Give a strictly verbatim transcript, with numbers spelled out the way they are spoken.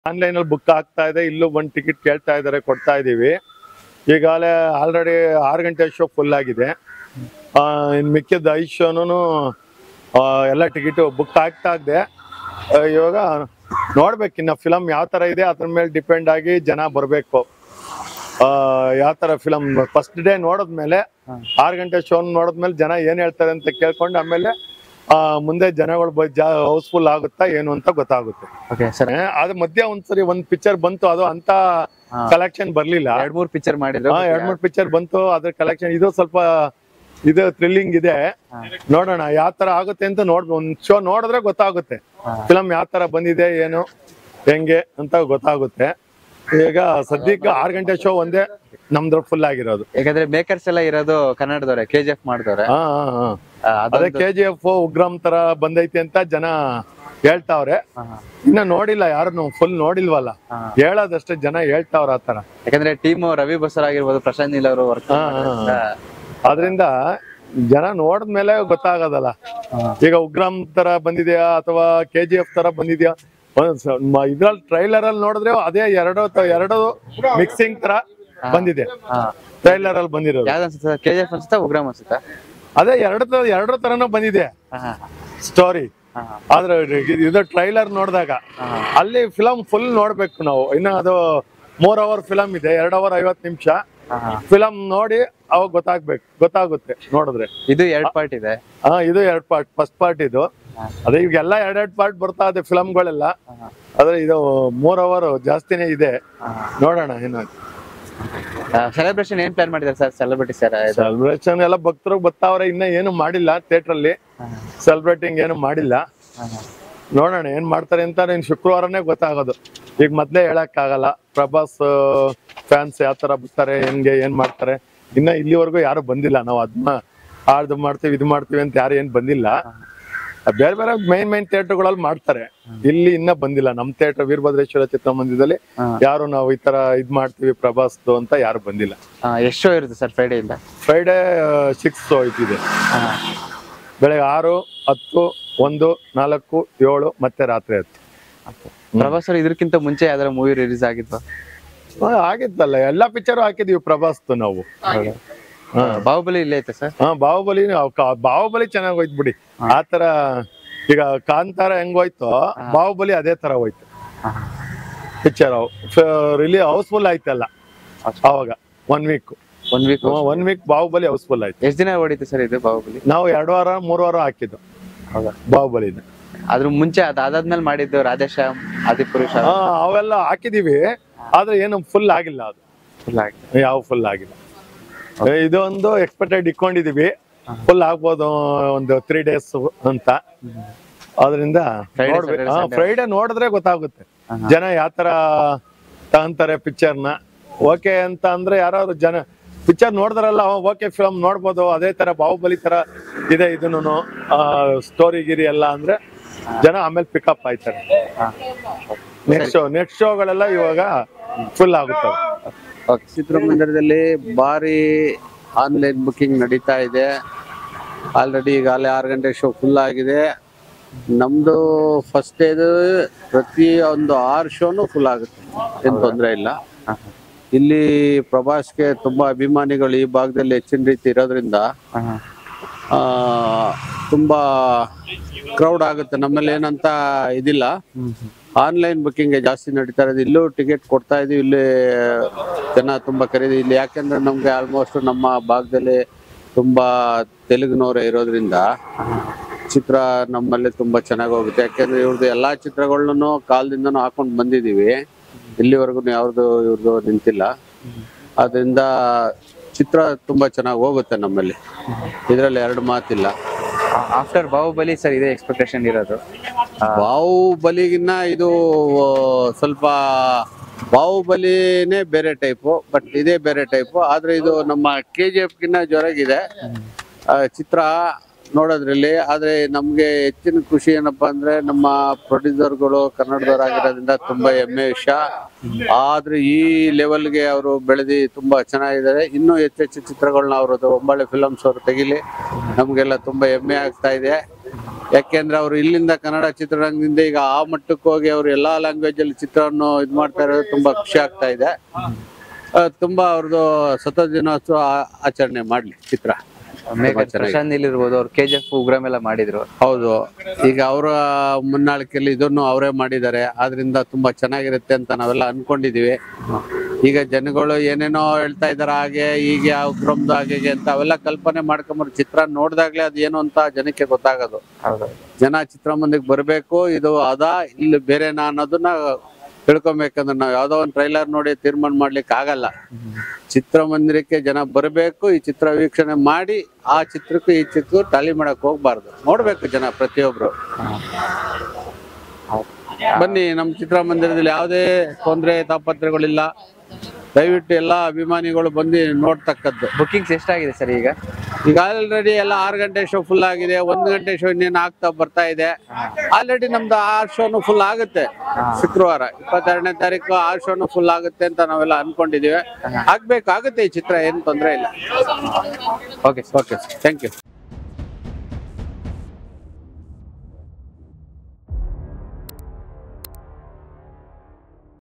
Online ಅಲ್ಲಿ book ಆಗ್ತಾ ಇದೆ, ಇಲ್ಲೂ ಬಂದು ಟಿಕೆಟ್ ಕೇಳ್ತಾ ಇದಾರೆ, ಕೊಡ್ತಾ ಇದೀವಿ. ಈಗಾಗಲೇ ಆಲ್ರೆಡಿ ಆರು ಗಂಟೆ ಶೋ ಫುಲ್ ಆಗಿದೆ. ಇನ್ನು ಮಿಕ್ಕಿದ ಐದು ಶೋನು ಎಲ್ಲ ಟಿಕೆಟ್ ಬುಕ್ ಆಗ್ತಾ ಇದೆ. ಇವಾಗ ನೋಡ್ಬೇಕು ಇನ್ನ ಫಿಲಮ್ ಯಾವ ತರ ಇದೆ ಅದ್ರ ಮೇಲೆ ಡಿಪೆಂಡ್ ಆಗಿ ಜನ ಬರಬೇಕು. ಯಾವ ತರ ಫಿಲಮ್ ಫಸ್ಟ್ ಡೇ ನೋಡಿದ್ಮೇಲೆ ಆರು ಗಂಟೆ ಶೋ ನೋಡಿದ್ಮೇಲೆ ಜನ ಏನ್ ಹೇಳ್ತಾರೆ ಅಂತ ಕೇಳ್ಕೊಂಡು ಆಮೇಲೆ ಆ ಮುಂದೆ ಜನಗಳು ಹೌಸ್ಫುಲ್ ಆಗುತ್ತಾ ಏನು ಅಂತ ಗೊತ್ತಾಗುತ್ತೆ. ಅದ್ರ ಮಧ್ಯ ಒಂದ್ಸರಿ ಒಂದ್ ಪಿಕ್ಚರ್ ಬಂತು, ಅದು ಅಂತ ಕಲೆಕ್ಷನ್ ಬರ್ಲಿಲ್ಲ. ಎರಡ್ ಮೂರ್ ಪಿಕ್ಚರ್ ಮಾಡಿದ್ರು, ಎರಡ್ ಮೂರ್ ಪಿಕ್ಚರ್ ಬಂತು, ಅದ್ರ ಕಲೆಕ್ಷನ್ ಇದು ಸ್ವಲ್ಪ ಇದು ಥ್ರಿಲ್ಲಿಂಗ್ ಇದೆ. ನೋಡೋಣ ಯಾವ ತರ ಆಗುತ್ತೆ ಅಂತ ನೋಡ್ಬೋದು. ಒಂದ್ ಶೋ ನೋಡಿದ್ರೆ ಗೊತ್ತಾಗುತ್ತೆ ಫಿಲಮ್ ಯಾವ ತರ ಬಂದಿದೆ ಏನು ಹೆಂಗೆ ಅಂತ ಗೊತ್ತಾಗುತ್ತೆ. ಈಗ ಸದ್ಯಕ್ಕೆ ಆರು ಗಂಟೆ ಶೋ ಒಂದೇ ನಮ್ದು ಫುಲ್ ಆಗಿರೋದು. ಯಾಕಂದ್ರೆ ಮೇಕರ್ಸ್ ಎಲ್ಲ ಇರೋದು ಕನ್ನಡದವ್ರೆ, ಕೆ ಜಿ ಎಫ್ ಮಾಡಿದವ್ರೆ. ಹಾ ಹಾ ಅದೇ ಕೆ ಜಿ ಎಫ್ ಉಗ್ರಂ ತರ ಬಂದೈತಿ ಅಂತ ಜನ ಹೇಳ್ತಾವ್ರೆ. ಇನ್ನ ನೋಡಿಲ್ಲ, ಯಾರು ಫುಲ್ ನೋಡಿಲ್ವಲ್ಲ, ಹೇಳೋದಷ್ಟೇ ಜನ ಹೇಳ್ತಾವ್ರ ಆತರ. ಯಾಕಂದ್ರೆ ಟೀಮ್ ರವಿ ಬಸರ್ ಆಗಿರ್ಬೋದು, ಪ್ರಶಾಂತ್ ನೀಲ್ ಅವರು ವರ್ಕ್. ಅದ್ರಿಂದ ಜನ ನೋಡಿದ್ಮೇಲೆ ಗೊತ್ತಾಗೋದಲ್ಲ. ಈಗ ಉಗ್ರಂ ತರ ಬಂದಿದ್ಯಾ ಅಥವಾ ಕೆ ಜಿ ಎಫ್ ತರ ಬಂದಿದ್ಯಾ, ಇದ್ರಲ್ಲಿ ಟ್ರೈಲರ್ ಅಲ್ಲಿ ನೋಡಿದ್ರೆ ಅದೇ ಎರಡು ಎರಡು ಮಿಕ್ಸಿಂಗ್ ತರ ಬಂದಿದೆ. ಟ್ರೈಲರ್ ಅಲ್ಲಿ ಬಂದಿರೋದು ಕೆ ಜಿ ಎಫ್ ಅನ್ಸುತ್ತಾ ಉಗ್ರಂ ಅನ್ಸುತ್ತಾ? ಅದೇ ಎರಡು ಎರಡು ತರನು ಬಂದಿದೆ ಸ್ಟೋರಿ. ಆದ್ರೆ ಇದು ಟ್ರೈಲರ್ ನೋಡಿದಾಗ ಅಲ್ಲಿ ಫಿಲಮ್ ಫುಲ್ ನೋಡ್ಬೇಕು ನಾವು. ಇನ್ನು ಅದು ಮೂರ್ ಅವರ್ ಫಿಲಮ್ ಇದೆ, ಎರಡ್ ಅವರ್ ಐವತ್ ನಿಮಿಷ ಫಿಲಮ್ ನೋಡಿ ಅವಾಗ ಗೊತ್ತಾಗ್ಬೇಕು, ಗೊತ್ತಾಗುತ್ತೆ ನೋಡಿದ್ರೆ. ಇದು ಎರಡ್ ಪಾರ್ಟ್ ಇದೆ. ಹಾ ಇದು ಎರಡ್ ಪಾರ್ಟ್, ಫಸ್ಟ್ ಪಾರ್ಟ್ ಇದು. ಅದೇ ಈಗೆಲ್ಲ ಎರಡೆರಡು ಪಾರ್ಟ್ ಬರ್ತಾ ಇದೆ ಫಿಲಮ್ಗಳೆಲ್ಲ. ಆದ್ರೆ ಇದು ಮೂರ್ ಅವರ್ ಜಾಸ್ತಿನೇ ಇದೆ, ನೋಡೋಣ ಏನು. ಸೆಲೆಬ್ರೇಷನ್ ಏನ್ ಪ್ಲಾನ್ ಮಾಡಿದ್ದಾರೆ ಸರ್ ಸೆಲೆಬ್ರಿಟಿ ಸರ್? ಸೆಲೆಬ್ರೇಷನ್ ಎಲ್ಲ ಭಕ್ತರು ಬರ್ತಾವ್ರೆ, ಇನ್ನ ಏನು ಮಾಡಿಲ್ಲ ಥಿಯೇಟರ್ ಅಲ್ಲಿ ಸೆಲೆಬ್ರೇಟಿಂಗ್ ಏನು ಮಾಡಿಲ್ಲ. ನೋಡೋಣ ಏನ್ ಮಾಡ್ತಾರೆ ಅಂತ ಇನ್ ಶುಕ್ರವಾರನೇ ಗೊತ್ತಾಗೋದು. ಈಗ ಮೊದ್ಲೇ ಹೇಳಕ್ ಆಗಲ್ಲ ಪ್ರಭಾಸ್ ಫ್ಯಾನ್ಸ್ ಯಾವ ತರ ಬರ್ತಾರೆ, ಹೆಂಗೆ ಏನ್ ಮಾಡ್ತಾರೆ. ಇನ್ನ ಇಲ್ಲಿವರೆಗೂ ಯಾರು ಬಂದಿಲ್ಲ. ನಾವು ಅದನ್ನ ಆಡ್ದು ಮಾಡ್ತೀವಿ ಇದು ಮಾಡ್ತೀವಿ ಅಂತ ಯಾರು ಏನ್ ಬಂದಿಲ್ಲ. ಬೇರೆ ಬೇರೆ ಮೈನ್ ಮೈನ್ ಥಿಯೇಟರ್ಗಳಲ್ಲಿ ಮಾಡ್ತಾರೆ, ಇಲ್ಲಿ ಇನ್ನ ಬಂದಿಲ್ಲ. ನಮ್ ಥಿಯೇಟರ್ ವೀರಭದ್ರೇಶ್ವರ ಚಿತ್ರಮಂದಿರದಲ್ಲಿ ಯಾರು ನಾವು ಈ ತರ ಇದ್ ಮಾಡ್ತೀವಿ ಪ್ರಭಾಸ್ದು ಅಂತ ಯಾರು ಬಂದಿಲ್ಲ. ಎಷ್ಟು ಶೋ ಇರುತ್ತೆ ಸರ್ ಫ್ರೈಡೆ ಇಂದ? ಫ್ರೈಡೆ ಸಿಕ್ಸ್ ಶೋ ಇದೆ. ಬೆಳಗ್ಗೆ ಆರು, ಹತ್ತು, ಒಂದು, ನಾಲ್ಕು, ಏಳು ಮತ್ತೆ ರಾತ್ರಿ ಹತ್ತು. ಪ್ರಭಾಸ್ ಅವರು ಇದಕ್ಕಿಂತ ಮುಂಚೆ ಯಾವ್ದಾರ ಮೂವಿ ರಿಲೀಸ್ ಆಗಿದ್ವಾ? ಆಗಿದ್ದಲ್ಲ, ಎಲ್ಲಾ ಪಿಕ್ಚರ್ ಹಾಕಿದೀವಿ ಪ್ರಭಾಸ್ದು ನಾವು. ಬಾಹುಬಲಿ ಇಲ್ಲೇ ಐತೆ ಸರ್? ಹಾ ಬಾಹುಬಲಿ ಬಾಹುಬಲಿ ಚೆನ್ನಾಗ್ ಹೋಯ್ತು ಬಿಡಿ. ಆತರ ಈಗ ಕಾಂತಾರ ಹೆಂಗೋಯ್ತು ಬಾಹುಬಲಿ ಅದೇ ತರ ಹೋಯ್ತು ಪಿಕ್ಚರ್. ರಿಲೀ ಹೌಸ್ಫುಲ್ ಆಯ್ತಲ್ಲ ಅವಾಗ. One week one week one week Baahubali housefull ಆಯ್ತು. ಎಷ್ಟ್ ದಿನ ಓಡಿತು ಸರ್ ಇದು ಬಾಹುಬಲಿ? ನಾವು ಎರಡು ವಾರ ಮೂರ್ ವಾರ ಹಾಕಿದ್ದು ಬಾಹುಬಲಿ. ಅದ್ರ ಮುಂಚೆ ಅದಾದ್ಮೇಲೆ ಮಾಡಿದ್ದು ರಾಧೇಶ್ಯಾಮ್, ಆದಿಪುರುಷ ಅವೆಲ್ಲ ಹಾಕಿದೀವಿ. ಆದ್ರೆ ಏನು ಫುಲ್ ಆಗಿಲ್ಲ, ಅದು ಫುಲ್ ಆಗಿಲ್ಲ, ಯಾವ ಫುಲ್ ಆಗಿಲ್ಲ. ಇದೊಂದು ಎಕ್ಸ್ಪೆಕ್ಟೆಡ್ ಇಟ್ಕೊಂಡಿದೀವಿ, ಫುಲ್ ಆಗ್ಬೋದು ಒಂದು ತ್ರೀ ಡೇಸ್ ಅಂತ. ಅದರಿಂದ ಫ್ರೈಡೆ ನೋಡಿದ್ರೆ ಗೊತ್ತಾಗುತ್ತೆ ಜನ ಯಾವ ತರ ತಗೊಂತಾರೆ ಪಿಕ್ಚರ್ನ. ಓಕೆ ಅಂತ ಅಂದ್ರೆ ಯಾರು ಜನ ಪಿಕ್ಚರ್ ನೋಡಿದ್ರಲ್ಲ ಓಕೆ ಫಿಲಮ್ ನೋಡ್ಬೋದು. ಅದೇ ತರ ಬಾಹುಬಲಿ ತರ ಇದೆ ಇದನ್ನು ಸ್ಟೋರಿ ಗಿರಿ ಎಲ್ಲ ಅಂದ್ರೆ ಜನ ಆಮೇಲೆ ಪಿಕಪ್ ಆಯ್ತಾರೆ. ನೆಕ್ಸ್ಟ್ ಶೋ ನೆಕ್ಸ್ಟ್ ಶೋಗಳೆಲ್ಲ ಇವಾಗ ಫುಲ್ ಆಗುತ್ತವೆ. ಚಿತ್ರಮಂದಿರದಲ್ಲಿ ಭಾರಿ ಆನ್ಲೈನ್ ಬುಕ್ಕಿಂಗ್ ನಡೀತಾ ಇದೆ. ಆಲ್ರೆಡಿ ಈಗಾಗಲೇ ಆರು ಗಂಟೆ ಶೋ ಫುಲ್ ಆಗಿದೆ. ನಮ್ದು ಫಸ್ಟ್ ಡೇದು ಪ್ರತಿ ಒಂದು ಆರು ಶೋನು ಫುಲ್ ಆಗುತ್ತೆ, ಏನು ತೊಂದರೆ ಇಲ್ಲ. ಇಲ್ಲಿ ಪ್ರಭಾಸ್ಗೆ ತುಂಬಾ ಅಭಿಮಾನಿಗಳು ಈ ಭಾಗದಲ್ಲಿ ಹೆಚ್ಚಿನ ರೀತಿ ಇರೋದ್ರಿಂದ ತುಂಬಾ ಕ್ರೌಡ್ ಆಗುತ್ತೆ. ನಮ್ಮಲ್ಲಿ ಏನಂತ ಇದಿಲ್ಲ, ಆನ್ಲೈನ್ ಬುಕ್ಕಿಂಗ್ ಜಾಸ್ತಿ ನಡೀತಾ ಇರೋದು. ಇಲ್ಲೂ ಟಿಕೆಟ್ ಕೊಡ್ತಾ ಇದೀವಿ, ಇಲ್ಲಿ ಜನ ತುಂಬಾ ಖರೀದಿ ಇಲ್ಲಿ. ಯಾಕೆಂದ್ರೆ ನಮ್ಗೆ ಆಲ್ಮೋಸ್ಟ್ ನಮ್ಮ ಭಾಗದಲ್ಲಿ ತುಂಬಾ ತೆಲುಗಿನವರೇ ಇರೋದ್ರಿಂದ ಚಿತ್ರ ನಮ್ಮಲ್ಲಿ ತುಂಬಾ ಚೆನ್ನಾಗಿ ಹೋಗುತ್ತೆ. ಯಾಕೆಂದ್ರೆ ಇವ್ರದ್ದು ಎಲ್ಲಾ ಚಿತ್ರಗಳನ್ನೂ ಕಾಲದಿಂದನೂ ಹಾಕೊಂಡು ಬಂದಿದೀವಿ, ಇಲ್ಲಿವರೆಗೂ ಯಾವ್ದು ಇವ್ರದ್ದು ನಿಂತಿಲ್ಲ. ಅದರಿಂದ ಚಿತ್ರ ತುಂಬಾ ಚೆನ್ನಾಗಿ ಹೋಗುತ್ತೆ ನಮ್ಮಲ್ಲಿ, ಇದ್ರಲ್ಲಿ ಎರಡು ಮಾತಿಲ್ಲ. ಆಫ್ಟರ್ ಬಾಹುಬಲಿ ಸರ್ ಇದೇ ಎಕ್ಸ್ಪೆಕ್ಟೇಷನ್ ಇರೋದು? ಬಾಹುಬಲಿಗಿನ್ನ ಇದು ಸ್ವಲ್ಪ ಬಾಹುಬಲಿನೇ ಬೇರೆ ಟೈಪು, ಬಟ್ ಇದೇ ಬೇರೆ ಟೈಪು. ಆದ್ರೆ ಇದು ನಮ್ಮ ಕೆ ಜಿ ಎಫ್ ಗಿನ್ನ ಜೊರಗಿದೆ ಚಿತ್ರ ನೋಡೋದ್ರಲ್ಲಿ. ಆದ್ರೆ ನಮ್ಗೆ ಹೆಚ್ಚಿನ ಖುಷಿ ಏನಪ್ಪಾ ಅಂದ್ರೆ ನಮ್ಮ ಪ್ರೊಡ್ಯೂಸರ್ಗಳು ಕನ್ನಡದವರಾಗಿರೋದ್ರಿಂದ ತುಂಬಾ ಹೆಮ್ಮೆ ವಿಷಯ. ಆದ್ರೆ ಈ ಲೆವೆಲ್ಗೆ ಅವರು ಬೆಳೆದಿ ತುಂಬಾ ಚೆನ್ನಾಗಿದ್ದಾರೆ. ಇನ್ನೂ ಹೆಚ್ಚೆಚ್ಚು ಚಿತ್ರಗಳನ್ನ ಅವ್ರದ್ದು ಒಂಬಳೆ ಫಿಲಮ್ಸ್ ಅವರು ತೆಗಿಲಿ, ನಮ್ಗೆಲ್ಲ ತುಂಬಾ ಹೆಮ್ಮೆ ಆಗ್ತಾ ಇದೆ. ಯಾಕೆಂದ್ರೆ ಅವ್ರು ಇಲ್ಲಿಂದ ಕನ್ನಡ ಚಿತ್ರರಂಗದಿಂದ ಈಗ ಆ ಮಟ್ಟಕ್ಕೆ ಹೋಗಿ ಅವ್ರು ಎಲ್ಲಾ ಲ್ಯಾಂಗ್ವೇಜ್ ಅಲ್ಲಿ ಚಿತ್ರವನ್ನು ಇದ್ ಮಾಡ್ತಾ ಇರೋದು ತುಂಬಾ ಖುಷಿ ಆಗ್ತಾ ಇದೆ. ಆ, ತುಂಬಾ ಅವ್ರದ್ದು ಸತ ದಿನೋತ್ಸವ ಆ- ಆಚರಣೆ ಮಾಡ್ಲಿ ಚಿತ್ರ. ಪ್ರಶಾಂತ್ ನೀಲ್ ಇರ್ಬೋದು, ಅವ್ರು ಕೆ ಜಿ ಎಫ್ ಉಗ್ರಂ ಎಲ್ಲ ಮಾಡಿದ್ರು. ಹೌದು, ಈಗ ಅವರ ಮುನ್ನಾಳಿಕೆಯಲ್ಲಿ ಇದನ್ನು ಅವರೇ ಮಾಡಿದ್ದಾರೆ. ಆದ್ರಿಂದ ತುಂಬಾ ಚೆನ್ನಾಗಿರುತ್ತೆ ಅಂತ ನಾವೆಲ್ಲ ಅನ್ಕೊಂಡಿದೀವಿ. ಈಗ ಜನಗಳು ಏನೇನೋ ಹೇಳ್ತಾ ಇದಾರೆ ಹಾಗೆ ಹೀಗೆ ಉಗ್ರಮ್ದು ಹಾಗೆ ಹೀಗೆ ಅಂತ ಅವೆಲ್ಲ ಕಲ್ಪನೆ ಮಾಡ್ಕೊಂಬರ್ ಚಿತ್ರ ನೋಡ್ದಾಗ್ಲೇ ಅದೇನು ಅಂತ ಜನಕ್ಕೆ ಗೊತ್ತಾಗೋದು. ಜನ ಚಿತ್ರಮಂದಿಗೆ ಬರ್ಬೇಕು, ಇದು ಅದಾ ಇಲ್ಲಿ ಬೇರೆನಾ ಅನ್ನೋದನ್ನ ತಿಳ್ಕೊಬೇಕಂದ್ರೆ ನಾವ್ ಯಾವ್ದೋ ಒಂದು ಟ್ರೈಲರ್ ನೋಡಿ ತೀರ್ಮಾನ ಮಾಡ್ಲಿಕ್ಕೆ ಆಗಲ್ಲ. ಚಿತ್ರಮಂದಿರಕ್ಕೆ ಜನ ಬರಬೇಕು, ಈ ಚಿತ್ರ ವೀಕ್ಷಣೆ ಮಾಡಿ ಆ ಚಿತ್ರಕ್ಕೂ ಈ ಚಿತ್ರಕ್ಕೂ ಟಾಲಿ ಮಾಡಕ್ ಹೋಗ್ಬಾರ್ದು. ನೋಡ್ಬೇಕು ಜನ ಪ್ರತಿಯೊಬ್ರು. ಬನ್ನಿ, ನಮ್ಮ ಚಿತ್ರಮಂದಿರದಲ್ಲಿ ಯಾವುದೇ ತೊಂದರೆ ತಾಪತ್ರಗಳಿಲ್ಲ. ದಯವಿಟ್ಟು ಎಲ್ಲಾ ಅಭಿಮಾನಿಗಳು ಬಂದು ನೋಡ್ತಕ್ಕದ್ದು. ಬುಕಿಂಗ್ಸ್ ಎಷ್ಟಾಗಿದೆ ಸರ್ ಈಗ? ಈಗ ಆಲ್ರೆಡಿ ಎಲ್ಲ ಆರು ಗಂಟೆ ಶೋ ಫುಲ್ ಆಗಿದೆ. ಒಂದು ಗಂಟೆ ಶೋ ಇನ್ನೇನು ಆಗ್ತಾ ಬರ್ತಾ ಇದೆ. ಆಲ್ರೆಡಿ ನಮ್ದು ಆರ್ ಶೋನು ಫುಲ್ ಆಗುತ್ತೆ. ಶುಕ್ರವಾರ ಇಪ್ಪತ್ತೆರಡನೇ ತಾರೀಕು ಆರ್ ಶೋನು ಫುಲ್ ಆಗುತ್ತೆ ಅಂತ ನಾವೆಲ್ಲ ಅನ್ಕೊಂಡಿದೀವಿ. ಆಗ್ಬೇಕಾಗುತ್ತೆ ಈ ಚಿತ್ರ, ಏನು ತೊಂದರೆ ಇಲ್ಲ. Okay okay, thank you.